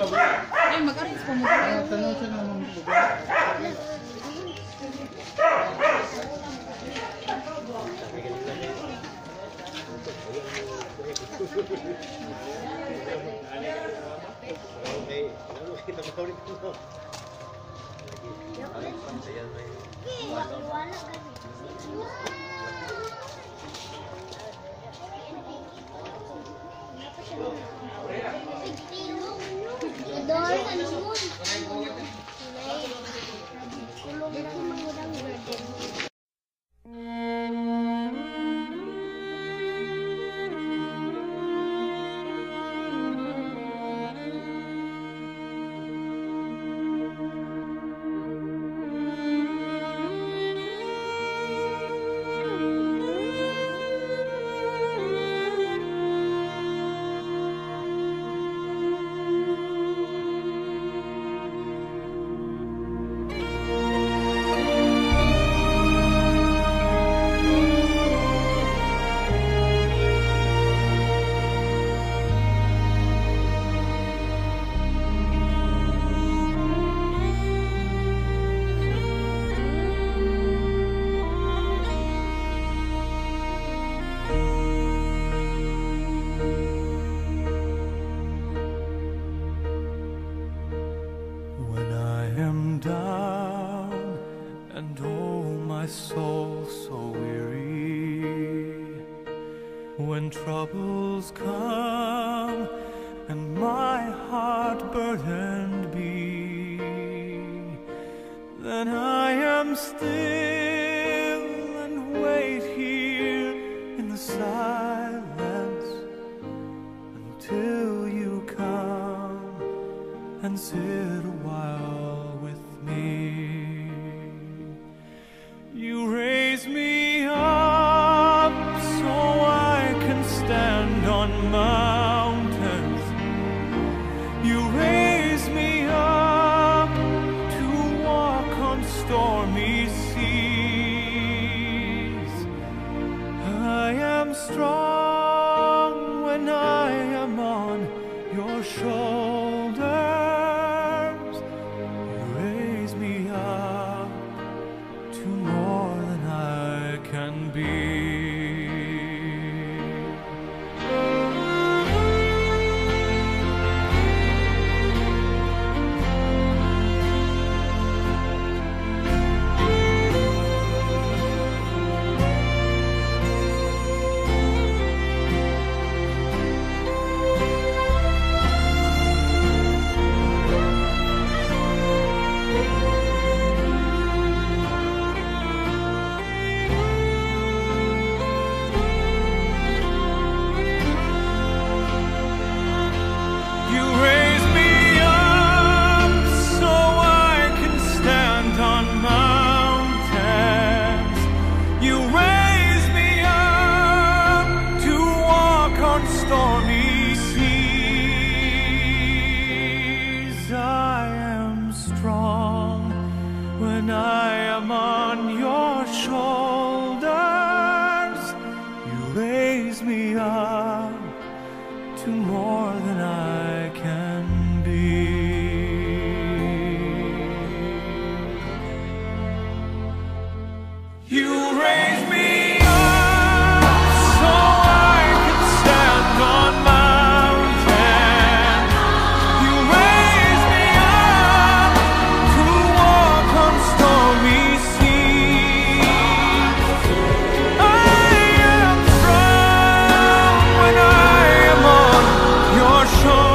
Ay, mag-aris po mo. Tanong siya naman po. Down and oh my soul so weary, when troubles come and my heart burdened be, then I am still and wait here in the silence until you come and sit a while with me. You raise me up so I can stand on mountains. You raise me up to walk on stormy seas. I am strong when I am on your shoulders. To more than I can be. Stormy seas, I am strong when I am on your shoulders. You raise me up to more than I can be. You raise me show.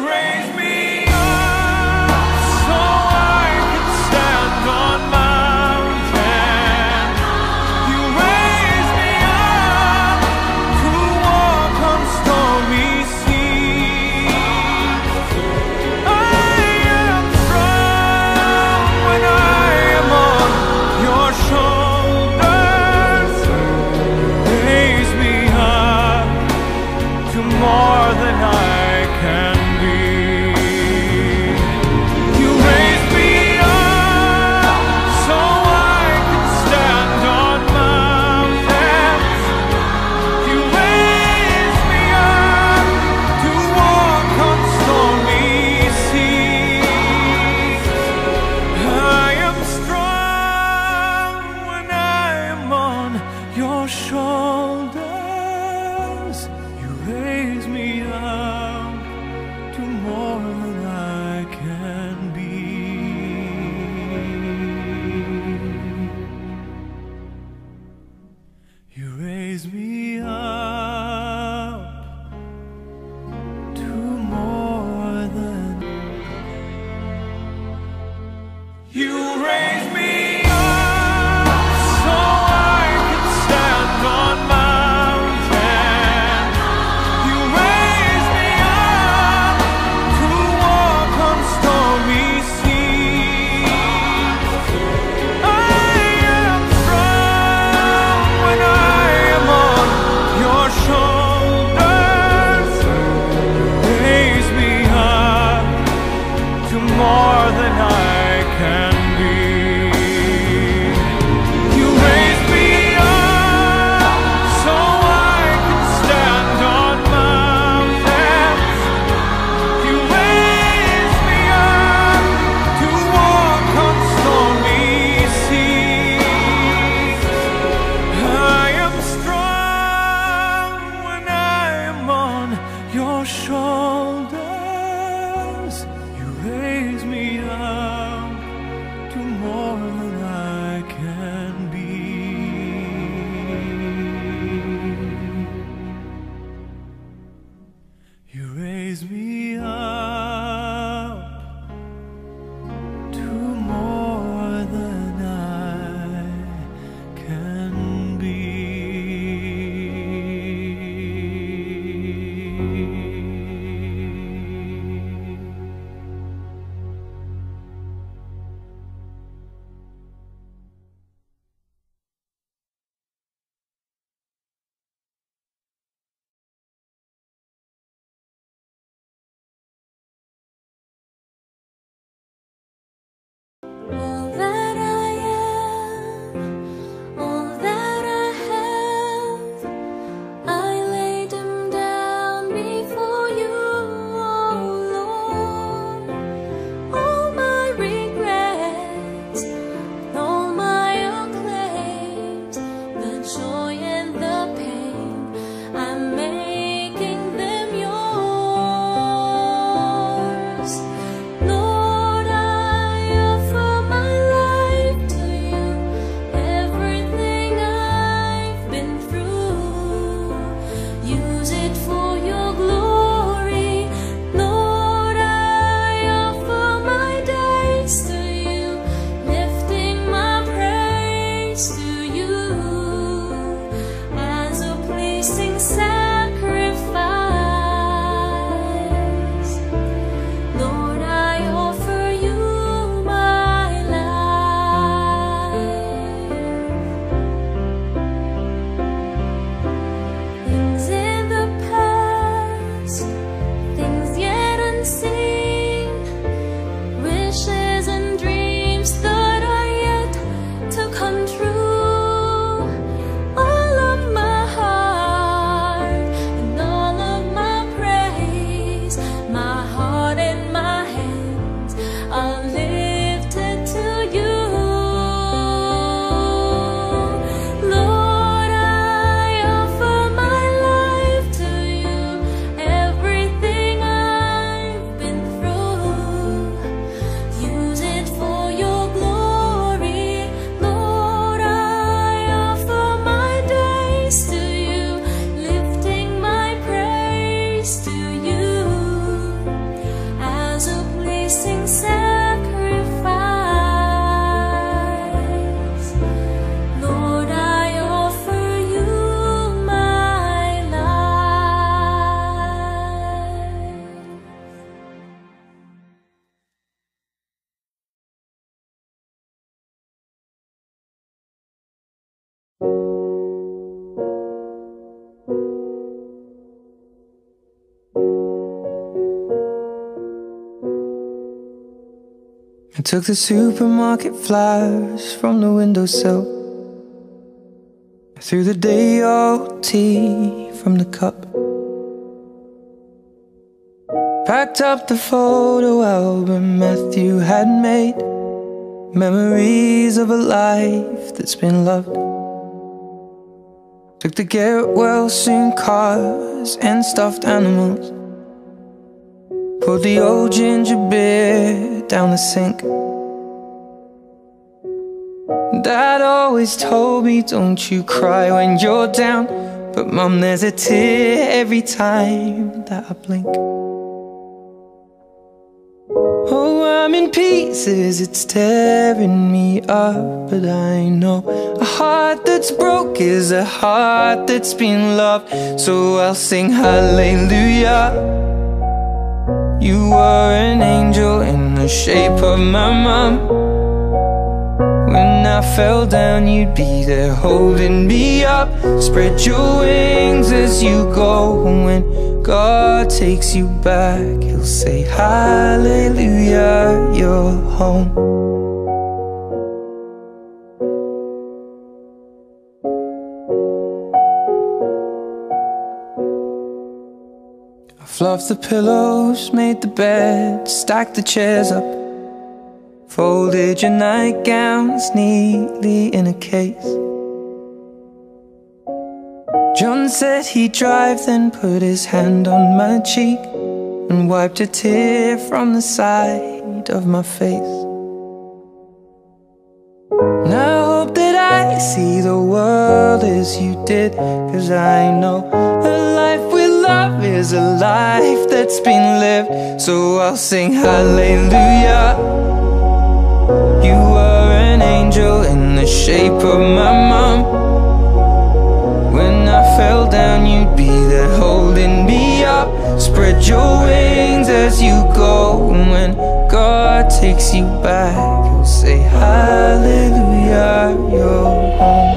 raise me up so I can stand on mountains. You raise me up to walk on stormy seas. I am strong when I am on your shoulders. Raise me up to more than I can be. You raise me up so I can stand on mountains. You raise me up to walk on stormy seas. I am strong when I am on your shoulders. You raise me up to more than I can be. You raise me up to more than. You raise me up so I can stand on mountains. You raise me up to walk on stormy seas. I am strong when I am on your shoulders. Raise me up to more than I can be. You raise me up so I can stand on mountains. You raise me up to walk on stormy seas. I am strong when I am on your shoulders. You raise me up to more than I can be. You raise me up to more than I can be. All that I am, all that I have, I lay them down before you, oh Lord. All my regrets, all my acclaims, the joy and the pain, I'm making them yours. Lord, I offer my life to you, everything I've been through. Use it for your glory. Lord, I offer my days to you, lifting my praise to you as a pleasing sacrifice. Lord, I offer you my life. Things in the past, things yet unseen, wishes and dreams that are yet to come true. All of my heart and all of my praise, my heart and my hands are lifted to you. Lord, I offer my life to you, everything I've been took the supermarket flowers from the windowsill. I threw the day-old tea from the cup. Packed up the photo album Matthew had made, memories of a life that's been loved. Took the get well soon cars and stuffed animals, poured the old ginger beer down the sink. Dad always told me, don't you cry when you're down, but Mum, there's a tear every time that I blink. Oh, I'm in pieces, it's tearing me up, but I know a heart that's broke is a heart that's been loved. So I'll sing hallelujah. You were an angel in the shape of my mum. When I fell down, you'd be there holding me up. Spread your wings as you go, and when God takes you back, He'll say hallelujah, you're home. I fluffed the pillows, made the bed, stacked the chairs up, folded your nightgowns neatly in a case. John said he'd drive, then put his hand on my cheek and wiped a tear from the side of my face. And I hope that I see the world as you did, 'cause I know a life with love is a life that's been lived. So I'll sing hallelujah. You were an angel in the shape of my mum. When I fell down, you'd be there holding me up. Spread your wings as you go, and when God takes you back, He'll say hallelujah, you're home.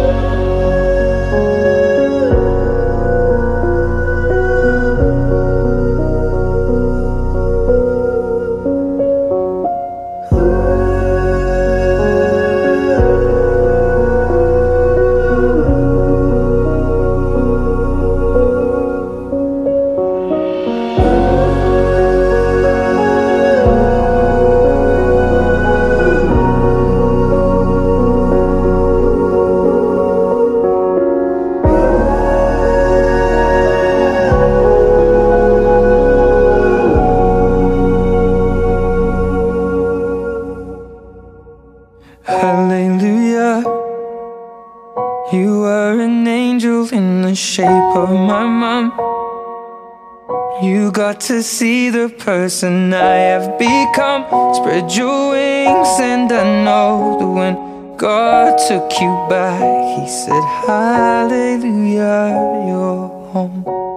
Hallelujah. You were an angel in the shape of my mum. You got to see the person I have become. Spread your wings, and I know that when God took you back, He said hallelujah, you're home.